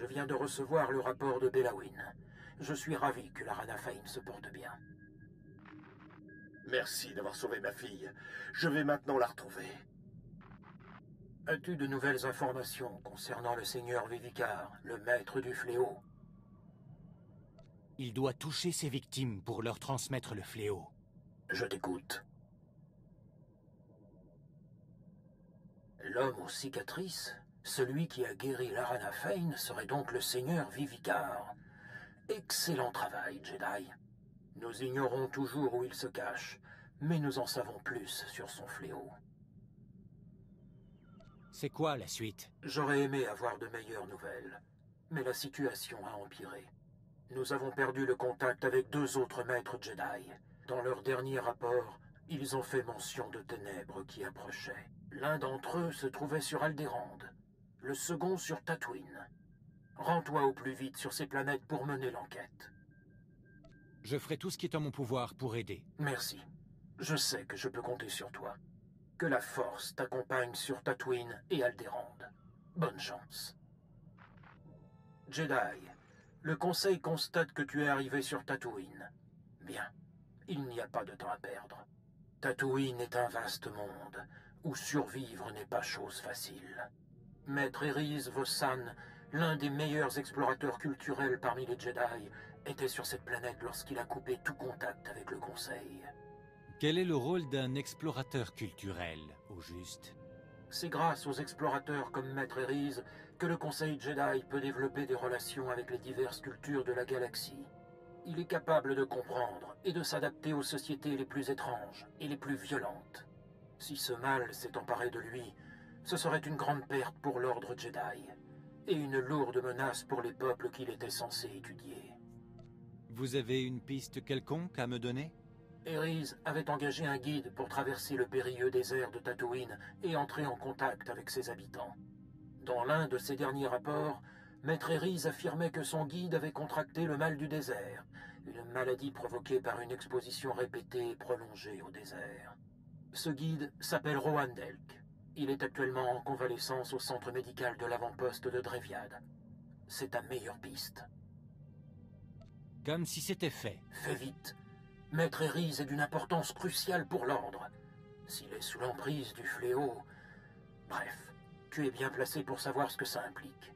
Je viens de recevoir le rapport de Belawin. Je suis ravi que la Ranafhaim se porte bien. Merci d'avoir sauvé ma fille. Je vais maintenant la retrouver. As-tu de nouvelles informations concernant le seigneur Vivicar, le maître du fléau? Il doit toucher ses victimes pour leur transmettre le fléau. Je t'écoute. L'homme aux cicatrices, celui qui a guéri l'Aranafhain, serait donc le seigneur Vivicar. Excellent travail, Jedi. Nous ignorons toujours où il se cache, mais nous en savons plus sur son fléau. C'est quoi la suite? J'aurais aimé avoir de meilleures nouvelles, mais la situation a empiré. Nous avons perdu le contact avec 2 autres maîtres Jedi. Dans leur dernier rapport, ils ont fait mention de ténèbres qui approchaient. L'un d'entre eux se trouvait sur Alderaan, le second sur Tatooine. Rends-toi au plus vite sur ces planètes pour mener l'enquête. Je ferai tout ce qui est en mon pouvoir pour aider. Merci. Je sais que je peux compter sur toi. Que la Force t'accompagne sur Tatooine et Alderaan. Bonne chance. Jedi, le Conseil constate que tu es arrivé sur Tatooine. Bien. Il n'y a pas de temps à perdre. Tatooine est un vaste monde, où survivre n'est pas chose facile. Maître Eris Vossan, l'un des meilleurs explorateurs culturels parmi les Jedi, était sur cette planète lorsqu'il a coupé tout contact avec le Conseil. Quel est le rôle d'un explorateur culturel, au juste? C'est grâce aux explorateurs comme Maître Eris que le Conseil Jedi peut développer des relations avec les diverses cultures de la galaxie. Il est capable de comprendre et de s'adapter aux sociétés les plus étranges et les plus violentes. Si ce mal s'est emparé de lui, ce serait une grande perte pour l'ordre Jedi, et une lourde menace pour les peuples qu'il était censé étudier. Vous avez une piste quelconque à me donner? Eris avait engagé un guide pour traverser le périlleux désert de Tatooine et entrer en contact avec ses habitants. Dans l'un de ses derniers rapports, Maître Eris affirmait que son guide avait contracté le mal du désert, une maladie provoquée par une exposition répétée et prolongée au désert. Ce guide s'appelle Rohan Delk. Il est actuellement en convalescence au centre médical de l'avant-poste de Dreviad. C'est ta meilleure piste. Comme si c'était fait. Fais vite. Maître Eris est d'une importance cruciale pour l'ordre. S'il est sous l'emprise du fléau... Bref, tu es bien placé pour savoir ce que ça implique.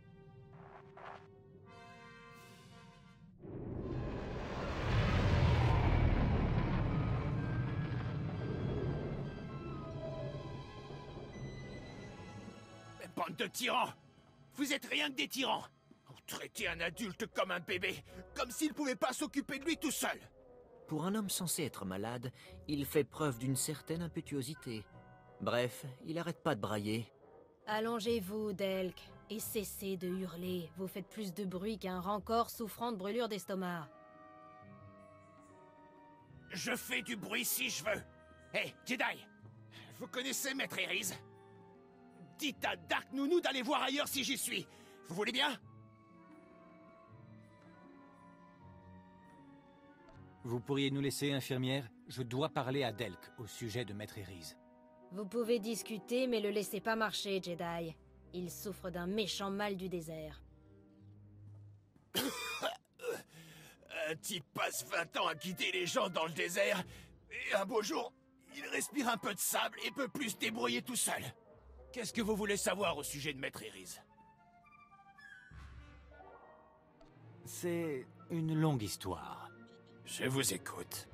Bande de tyrans! Vous êtes rien que des tyrans! Vous traitez un adulte comme un bébé, comme s'il pouvait pas s'occuper de lui tout seul! Pour un homme censé être malade, il fait preuve d'une certaine impétuosité. Bref, il arrête pas de brailler. Allongez-vous, Delk, et cessez de hurler. Vous faites plus de bruit qu'un rancor souffrant de brûlure d'estomac. Je fais du bruit si je veux! Hé, Jedi! Vous connaissez Maître Eris? Dites à Dark Nounou d'aller voir ailleurs si j'y suis. Vous voulez bien? Vous pourriez nous laisser, infirmière? Je dois parler à Delk au sujet de Maître Eris. Vous pouvez discuter, mais le laissez pas marcher, Jedi. Il souffre d'un méchant mal du désert. Un type passe 20 ans à guider les gens dans le désert, et un beau jour, il respire un peu de sable et peut plus se débrouiller tout seul. Qu'est-ce que vous voulez savoir au sujet de Maître Eris? C'est une longue histoire. Je vous écoute.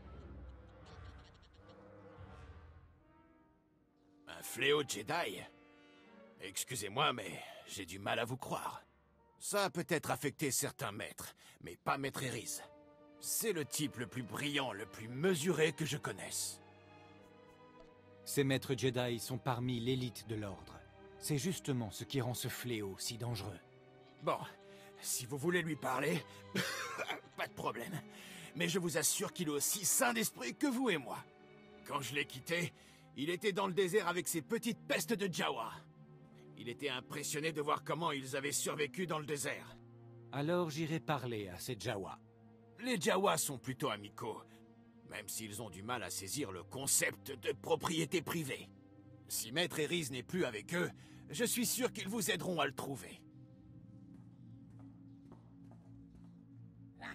Un fléau Jedi? Excusez-moi, mais j'ai du mal à vous croire. Ça a peut-être affecté certains maîtres, mais pas Maître Eris. C'est le type le plus brillant, le plus mesuré que je connaisse. Ces maîtres Jedi sont parmi l'élite de l'ordre. C'est justement ce qui rend ce fléau si dangereux. Bon, si vous voulez lui parler, pas de problème. Mais je vous assure qu'il est aussi sain d'esprit que vous et moi. Quand je l'ai quitté, il était dans le désert avec ses petites pestes de Jawa. Il était impressionné de voir comment ils avaient survécu dans le désert. Alors j'irai parler à ces Jawa. Les Jawa sont plutôt amicaux, même s'ils ont du mal à saisir le concept de propriété privée. Si Maître Eris n'est plus avec eux, je suis sûr qu'ils vous aideront à le trouver.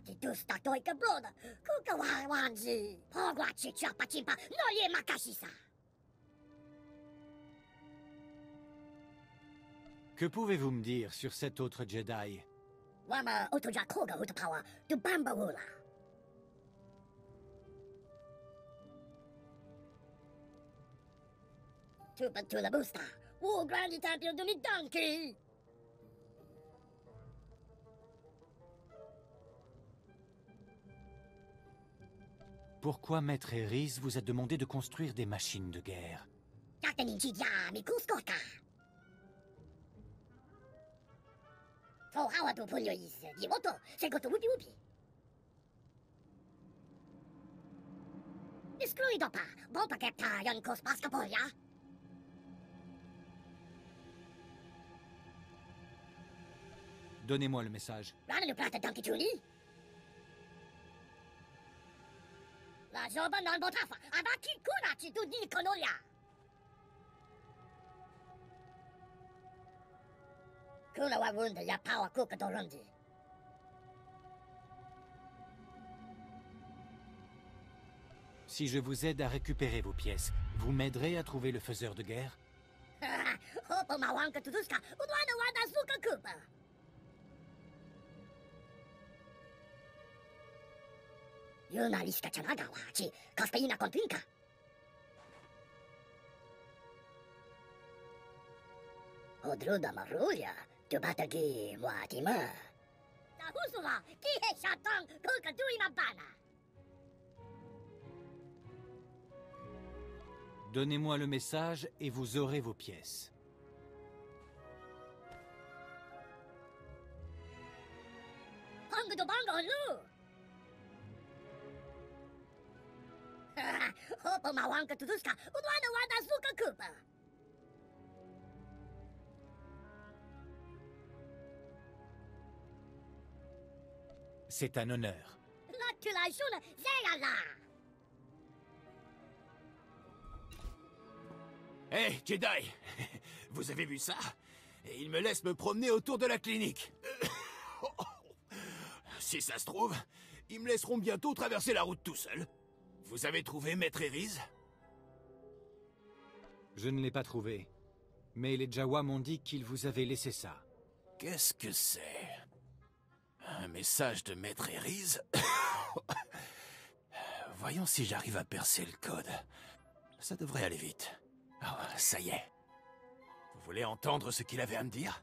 Que pouvez-vous me dire sur cet autre Jedi? Pourquoi Maître Eris vous a demandé de construire des machines de guerre? Donnez-moi le message. Si je vous aide à récupérer vos pièces, vous m'aiderez à trouver le faiseur de guerre? Donnez-moi le message et vous aurez vos pièces. C'est un honneur. Hé, Jedi! Vous avez vu ça? Et il me laisse me promener autour de la clinique. Si ça se trouve, ils me laisseront bientôt traverser la route tout seul. Vous avez trouvé Maître Eris? Je ne l'ai pas trouvé. Mais les Jawa m'ont dit qu'ils vous avaient laissé ça. Qu'est-ce que c'est? Un message de Maître Eris? Voyons si j'arrive à percer le code. Ça devrait aller vite. Oh, ça y est. Vous voulez entendre ce qu'il avait à me dire?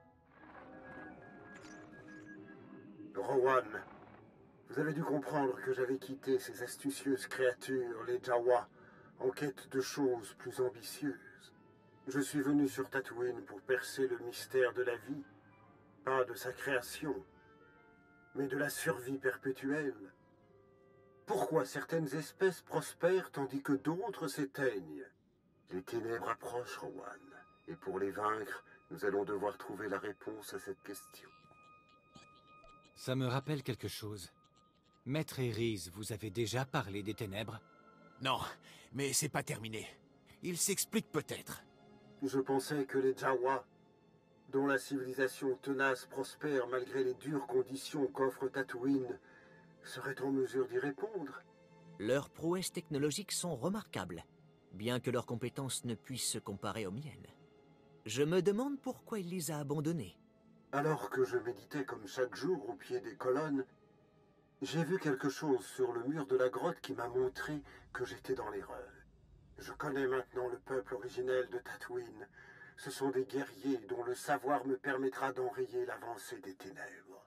Rowan, vous avez dû comprendre que j'avais quitté ces astucieuses créatures, les Jawa, en quête de choses plus ambitieuses. Je suis venu sur Tatooine pour percer le mystère de la vie, pas de sa création, mais de la survie perpétuelle. Pourquoi certaines espèces prospèrent tandis que d'autres s'éteignent? Les ténèbres approchent, Rowan, et pour les vaincre, nous allons devoir trouver la réponse à cette question. Ça me rappelle quelque chose. Maître Eris, vous avez déjà parlé des ténèbres? Non, mais c'est pas terminé. Il s'explique peut-être. Je pensais que les Jawa, dont la civilisation tenace prospère malgré les dures conditions qu'offre Tatooine, seraient en mesure d'y répondre. Leurs prouesses technologiques sont remarquables, bien que leurs compétences ne puissent se comparer aux miennes. Je me demande pourquoi il les a abandonnées. Alors que je méditais comme chaque jour au pied des colonnes, j'ai vu quelque chose sur le mur de la grotte qui m'a montré que j'étais dans l'erreur. Je connais maintenant le peuple originel de Tatooine. Ce sont des guerriers dont le savoir me permettra d'enrayer l'avancée des ténèbres.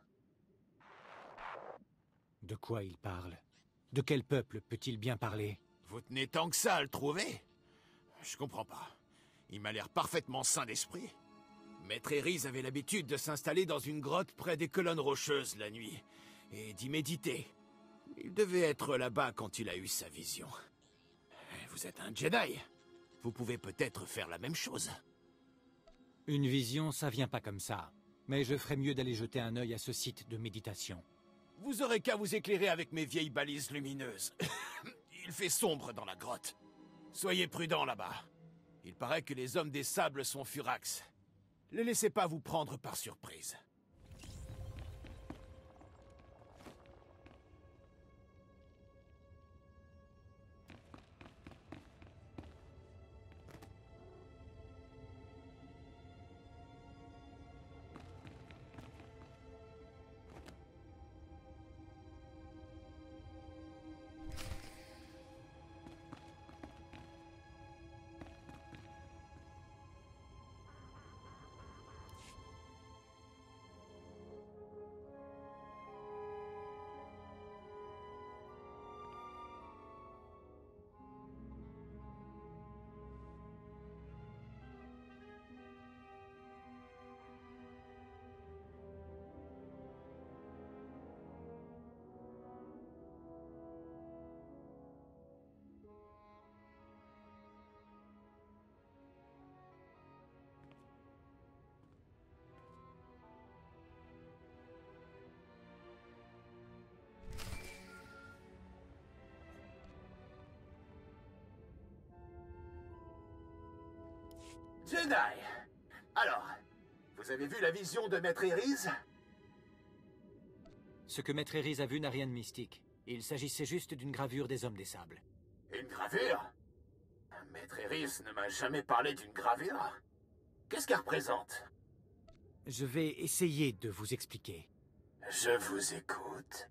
De quoi il parle? De quel peuple peut-il bien parler? Vous tenez tant que ça à le trouver? Je comprends pas. Il m'a l'air parfaitement sain d'esprit. Maître Eris avait l'habitude de s'installer dans une grotte près des colonnes rocheuses la nuit, et d'y méditer. Il devait être là-bas quand il a eu sa vision. Vous êtes un Jedi. Vous pouvez peut-être faire la même chose. Une vision, ça vient pas comme ça. Mais je ferais mieux d'aller jeter un œil à ce site de méditation. Vous aurez qu'à vous éclairer avec mes vieilles balises lumineuses. Il fait sombre dans la grotte. Soyez prudents là-bas. Il paraît que les hommes des sables sont furax. Ne laissez pas vous prendre par surprise. Jedi! Alors, vous avez vu la vision de Maître Eris? Ce que Maître Eris a vu n'a rien de mystique. Il s'agissait juste d'une gravure des Hommes des Sables. Une gravure? Maître Eris ne m'a jamais parlé d'une gravure. Qu'est-ce qu'elle représente? Je vais essayer de vous expliquer. Je vous écoute.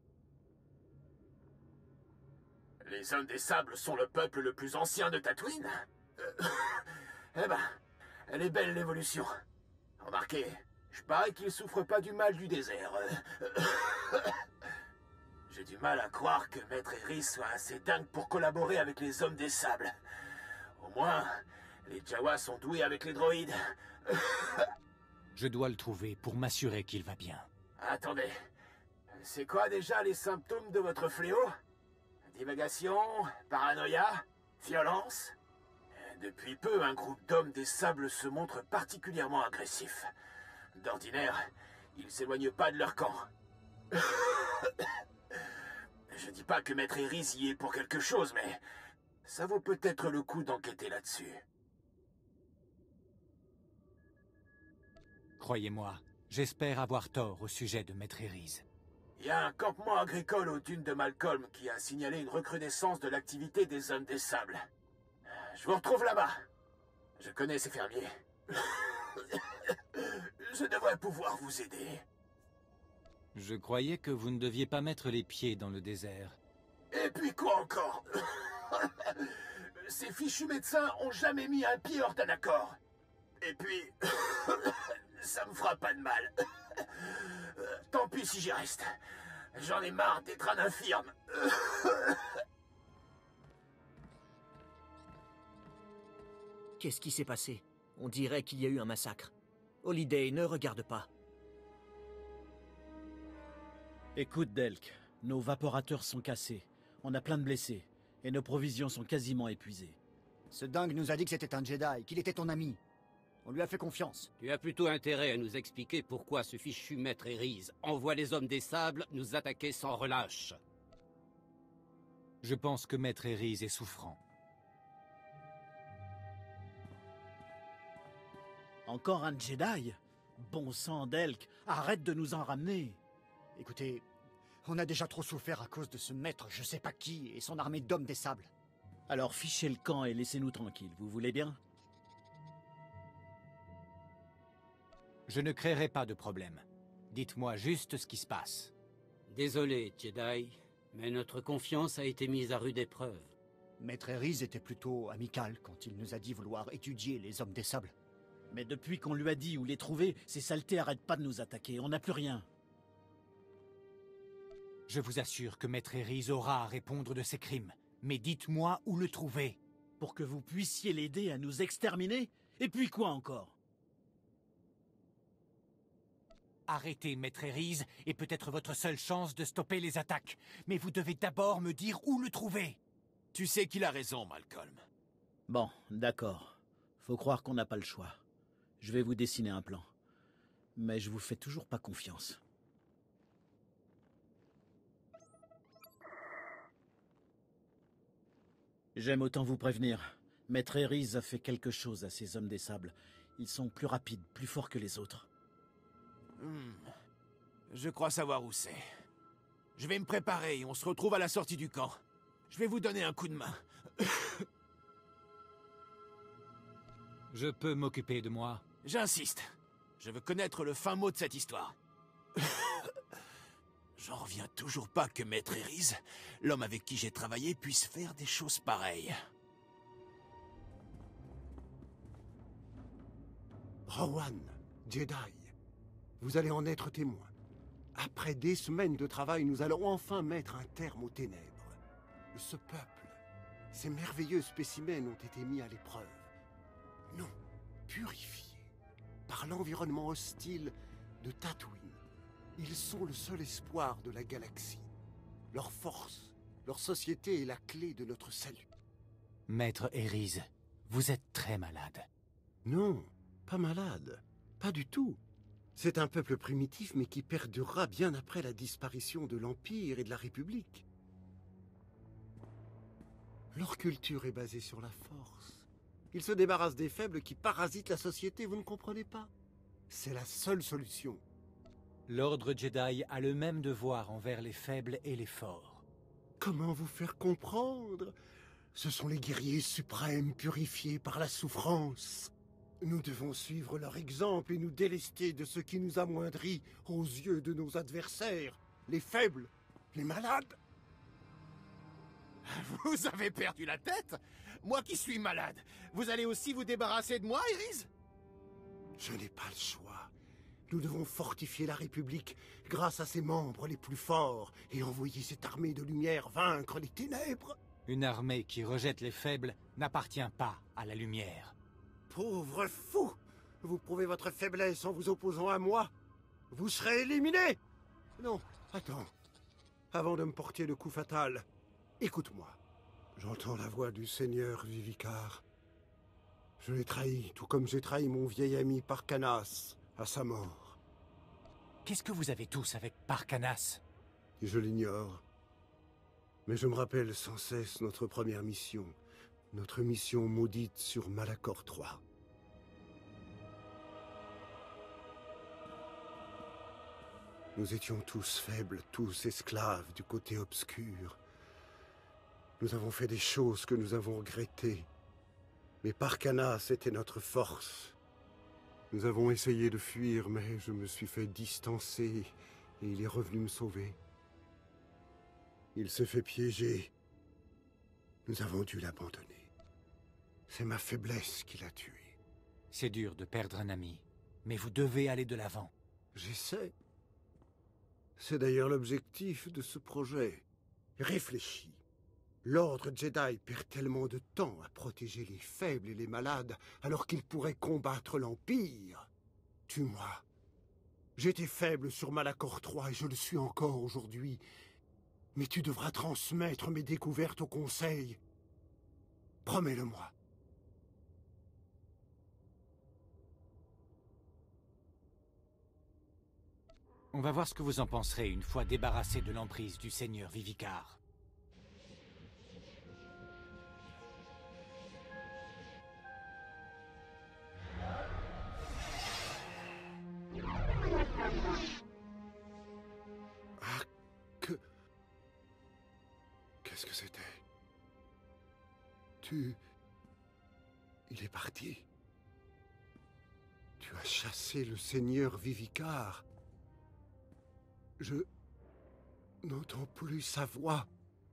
Les Hommes des Sables sont le peuple le plus ancien de Tatooine? Eh ben, elle est belle l'évolution. Remarquez, je parie qu'ils souffrent pas du mal du désert. J'ai du mal à croire que Maître Eris soit assez dingue pour collaborer avec les Hommes des Sables. Au moins, les Jawas sont doués avec les droïdes. Je dois le trouver pour m'assurer qu'il va bien. Attendez, c'est quoi déjà les symptômes de votre fléau? Divagation, paranoïa, violence? Depuis peu, un groupe d'Hommes des Sables se montre particulièrement agressif. D'ordinaire, ils s'éloignent pas de leur camp. Je dis pas que Maître Eris y est pour quelque chose, mais ça vaut peut-être le coup d'enquêter là-dessus. Croyez-moi, j'espère avoir tort au sujet de Maître Eris. Il y a un campement agricole aux dunes de Malcolm qui a signalé une recrudescence de l'activité des Hommes des Sables. Je vous retrouve là-bas. Je connais ces fermiers. Je devrais pouvoir vous aider. Je croyais que vous ne deviez pas mettre les pieds dans le désert. Et puis quoi encore? Ces fichus médecins ont jamais mis un pied hors d'un accord. Et puis, ça me fera pas de mal. Tant pis si j'y reste. J'en ai marre d'être un infirme. Qu'est-ce qui s'est passé? On dirait qu'il y a eu un massacre. Holiday, ne regarde pas. Écoute, Delk, nos vaporateurs sont cassés. On a plein de blessés. Et nos provisions sont quasiment épuisées. Ce dingue nous a dit que c'était un Jedi, qu'il était ton ami. On lui a fait confiance. Tu as plutôt intérêt à nous expliquer pourquoi ce fichu Maître Eris envoie les Hommes des Sables nous attaquer sans relâche. Je pense que Maître Eris est souffrant. Encore un Jedi? Bon sang, Delk, arrête de nous en ramener. Écoutez, on a déjà trop souffert à cause de ce maître je sais pas qui et son armée d'Hommes des Sables. Alors fichez le camp et laissez-nous tranquilles, vous voulez bien? Je ne créerai pas de problème. Dites-moi juste ce qui se passe. Désolé, Jedi, mais notre confiance a été mise à rude épreuve. Maître Eris était plutôt amical quand il nous a dit vouloir étudier les Hommes des Sables. Mais depuis qu'on lui a dit où les trouver, ces saletés arrêtent pas de nous attaquer, on n'a plus rien. Je vous assure que Maître Eris aura à répondre de ses crimes. Mais dites-moi où le trouver. Pour que vous puissiez l'aider à nous exterminer? Et puis quoi encore? Arrêtez, Maître Eris, est peut-être votre seule chance de stopper les attaques. Mais vous devez d'abord me dire où le trouver. Tu sais qu'il a raison, Malcolm. Bon, d'accord. Faut croire qu'on n'a pas le choix. Je vais vous dessiner un plan. Mais je vous fais toujours pas confiance. J'aime autant vous prévenir. Maître Eris a fait quelque chose à ces Hommes des Sables. Ils sont plus rapides, plus forts que les autres. Je crois savoir où c'est. Je vais me préparer et on se retrouve à la sortie du camp. Je vais vous donner un coup de main. Je peux m'occuper de moi. J'insiste. Je veux connaître le fin mot de cette histoire. J'en reviens toujours pas que Maître Eris, l'homme avec qui j'ai travaillé, puisse faire des choses pareilles. Rowan, Jedi, vous allez en être témoin. Après des semaines de travail, nous allons enfin mettre un terme aux ténèbres. Ce peuple, ces merveilleux spécimens ont été mis à l'épreuve. Non, purifiés par l'environnement hostile de Tatooine. Ils sont le seul espoir de la galaxie. Leur force, leur société est la clé de notre salut. Maître Eris, vous êtes très malade. Non, pas malade. Pas du tout. C'est un peuple primitif mais qui perdurera bien après la disparition de l'Empire et de la République. Leur culture est basée sur la force, Il se débarrasse des faibles qui parasitent la société, vous ne comprenez pas? C'est la seule solution. L'ordre Jedi a le même devoir envers les faibles et les forts. Comment vous faire comprendre? Ce sont les guerriers suprêmes purifiés par la souffrance. Nous devons suivre leur exemple et nous délester de ce qui nous amoindrit aux yeux de nos adversaires, les faibles, les malades. Vous avez perdu la tête? Moi qui suis malade, vous allez aussi vous débarrasser de moi, Iris? Je n'ai pas le choix. Nous devons fortifier la République grâce à ses membres les plus forts et envoyer cette armée de lumière vaincre les ténèbres. Une armée qui rejette les faibles n'appartient pas à la lumière. Pauvre fou! Vous prouvez votre faiblesse en vous opposant à moi. Vous serez éliminé! Non, attends. Avant de me porter le coup fatal, écoute-moi. J'entends la voix du Seigneur Vivicar. Je l'ai trahi, tout comme j'ai trahi mon vieil ami Parcanas à sa mort. Qu'est-ce que vous avez tous avec Parcanas? Je l'ignore. Mais je me rappelle sans cesse notre première mission. Notre mission maudite sur Malachor III. Nous étions tous faibles, tous esclaves du côté obscur. Nous avons fait des choses que nous avons regrettées. Mais Parcanas était notre force. Nous avons essayé de fuir, mais je me suis fait distancer et il est revenu me sauver. Il s'est fait piéger. Nous avons dû l'abandonner. C'est ma faiblesse qui l'a tué. C'est dur de perdre un ami, mais vous devez aller de l'avant. J'essaie. C'est d'ailleurs l'objectif de ce projet. Réfléchis. L'ordre Jedi perd tellement de temps à protéger les faibles et les malades, alors qu'il pourrait combattre l'Empire. Tue-moi. J'étais faible sur Malachor III et je le suis encore aujourd'hui. Mais tu devras transmettre mes découvertes au Conseil. Promets-le-moi. On va voir ce que vous en penserez une fois débarrassé de l'emprise du Seigneur Vivicar. Ah, Qu'est-ce que c'était? Il est parti. Tu as chassé le Seigneur Vivicar. Je n'entends plus sa voix.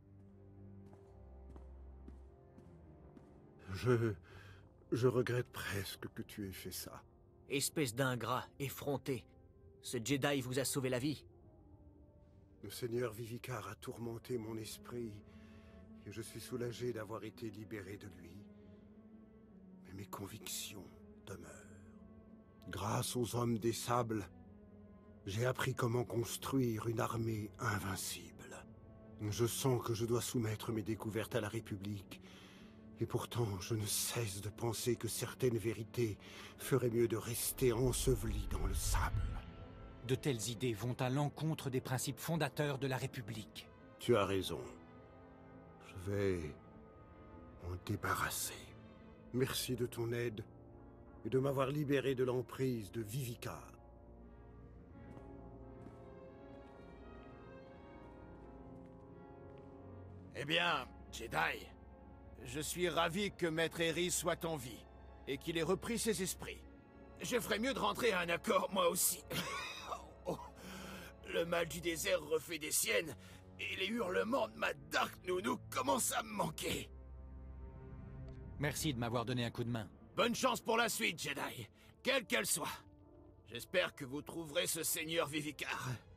Je regrette presque que tu aies fait ça. Espèce d'ingrat, effronté. Ce Jedi vous a sauvé la vie. Le Seigneur Vivicar a tourmenté mon esprit et je suis soulagé d'avoir été libéré de lui. Mais mes convictions demeurent. Grâce aux hommes des sables, j'ai appris comment construire une armée invincible. Je sens que je dois soumettre mes découvertes à la République. Et pourtant, je ne cesse de penser que certaines vérités feraient mieux de rester ensevelies dans le sable. De telles idées vont à l'encontre des principes fondateurs de la République. Tu as raison. Je vais m'en débarrasser. Merci de ton aide et de m'avoir libéré de l'emprise de Vivicar. Eh bien, Jedi, je suis ravi que Maître Eris soit en vie et qu'il ait repris ses esprits. Je ferais mieux de rentrer à un accord, moi aussi. Oh, le mal du désert refait des siennes et les hurlements de ma Dark Nounou commencent à me manquer. Merci de m'avoir donné un coup de main. Bonne chance pour la suite, Jedi, quelle qu'elle soit. J'espère que vous trouverez ce Seigneur Vivicar.